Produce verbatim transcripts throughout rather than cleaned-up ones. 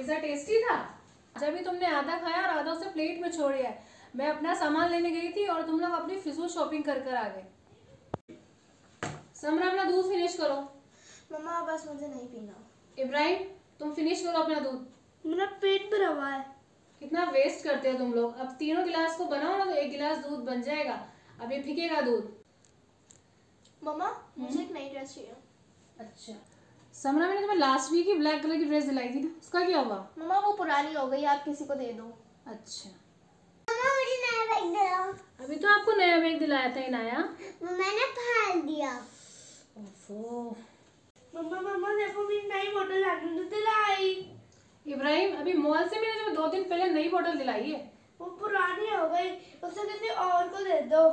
Pizza tasty था? जब भी तुमने आधा खाया और आधा उसे प्लेट में छोड़ दिया। मैं अपना सामान लेने गई थी और तुम लोग अपनी फिजूल शॉपिंग कर कर आ गए। समरा अपना दूध फिनिश करो। मम्मा बस मुझे नहीं पीना। इब्राहिम तुम फिनिश करो अपना दूध। मेरा पेट भरा हुआ है। कितना वेस्ट करते हो तुम लोग। अब तीनों गिलास को बनाओ ना तो एक गिलास दूध बन जाएगा। अब ये फीकेगा दूध। मम्मा मुझे एक नई ड्रेस चाहिए। अच्छा समरा, मैंने तुम्हें लास्ट वीक ही ब्लैक कलर की ड्रेस दिलाई थी ना, उसका क्या हुआ? मम्मा वो पुरानी हो गई, आप किसी को दे दो। अच्छा मम्मा मुझे नया बैग दो। अभी तो आपको नया बैग दिलाया था इनाया। मैंने फाड़ दिया। ओफो। मम्मा मम्मा देखो मेरी नई बोतल आने दिलाई। इब्राहिम अभी मॉल से मैंने जो दो दिन पहले नई बोतल दिलाई है। वो पुरानी हो गई, उसे किसी और को दे दो।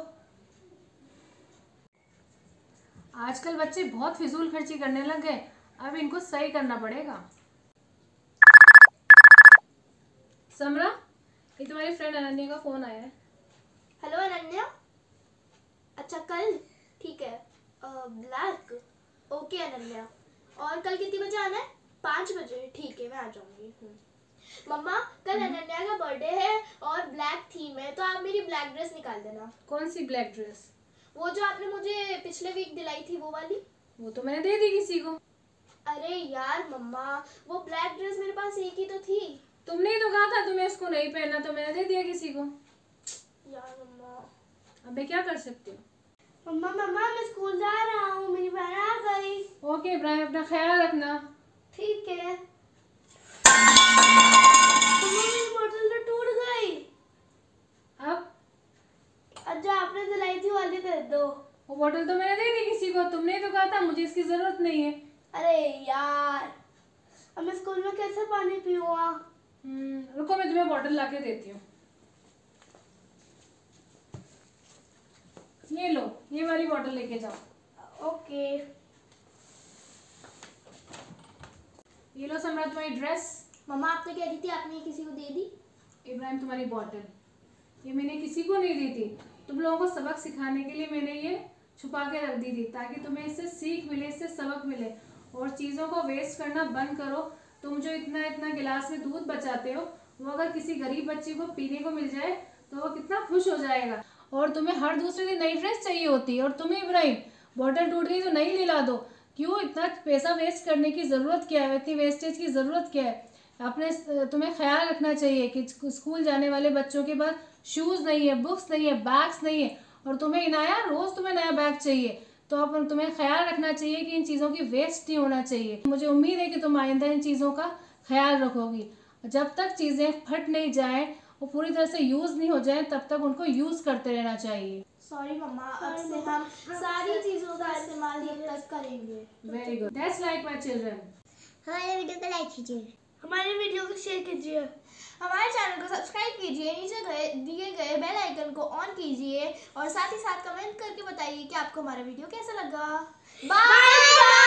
आजकल बच्चे बहुत फिजूल खर्ची करने लग गए, अब इनको सही करना पड़ेगा। समरा ये तुम्हारी फ्रेंड अनन्या का फोन आया है। हेलो अनन्या। अच्छा कल ठीक है। Black okay Ananya. और कल कितनी बजे आना है? पाँच बजे ठीक है मैं आ जाऊंगी। मम्मा कल अनन्या का बर्थडे है और ब्लैक थीम है, तो आप मेरी ब्लैक ड्रेस निकाल देना। कौन सी ब्लैक ड्रेस? वो जो आपने मुझे पिछले वीक दिलाई थी वो वाली। वो तो मैंने दे दी किसी को। अरे यार मम्मा वो ब्लैक ड्रेस मेरे पास एक ही तो थी। तुमने ही तो कहा था तुम्हें इसको नहीं पहनना, तो मैंने दे दिया किसी को। यार मम्मा अब मैं क्या कर सकती हूँ? मम्मा मम्मा मैं स्कूल जा रहा हूँ, मेरी बहन आ गई। ओके इब्राहिम अपना ख्याल रखना। ठीक है। मेरी बोतल तो टूट गई। अब अच्छा आपने दिलाई थी वाली दे दो। वो बोतल तो मैंने दे दी किसी को, तुमने ही तो कहा था मुझे इसकी जरूरत नहीं है। अरे यार अब मैं स्कूल में कैसे पानी पीऊंगा? हम्म रुको मैं तुम्हें बोतल लाके देती हूँ। ये लो ये वाली बोतल लेके जाओ। ओके। ये लो समरा तुम्हारी ड्रेस। मम्मा आप तो कह रही थी आपने किसी को दे दी। इब्राहिम तुम्हारी बोतल ये मैंने किसी को नहीं दी थी, तुम लोगों को सबक सिखाने के लिए मैंने ये छुपा के रख दी थी, ताकि तुम्हें इससे सीख मिले, इससे सबक मिले और चीज़ों को वेस्ट करना बंद करो। तुम जो इतना इतना गिलास में दूध बचाते हो, वो अगर किसी गरीब बच्चे को पीने को मिल जाए तो वो कितना खुश हो जाएगा। और तुम्हें हर दूसरे दिन नई ड्रेस चाहिए होती है, और तुम्हें इब्राहिम बोतल टूट गई तो नई ले ला दो। क्यों इतना पैसा वेस्ट करने की ज़रूरत क्या है? इतनी वेस्टेज की ज़रूरत क्या है? अपने तुम्हें ख्याल रखना चाहिए कि स्कूल जाने वाले बच्चों के पास शूज़ नहीं है, बुक्स नहीं है, बैग्स नहीं है, और तुम्हें इनाया रोज़ तुम्हें नया बैग चाहिए। तो अब तुम्हें ख्याल रखना चाहिए कि इन चीज़ों की वेस्ट नहीं होना चाहिए। मुझे उम्मीद है कि तुम आइंदा इन चीज़ों का ख्याल रखोगी। जब तक चीज़ें फट नहीं जाएं और पूरी तरह से यूज़ नहीं हो जाए तब तक उनको यूज़ करते रहना चाहिए। सॉरी मम्मा, अब से हम सारी चीज़ों का इस्तेमाल तब तक करेंगे। Very good, that's like my children. हमारे वीडियो को लाइक कीजिए, हमारे वीडियो को शेयर कीजिए, हमारे चैनल को सब्सक्राइब कीजिए, नीचे गए दिए गए बेल आइकन को ऑन कीजिए और साथ ही साथ कमेंट करके बताइए कि आपको हमारा वीडियो कैसा लगा। Bye bye.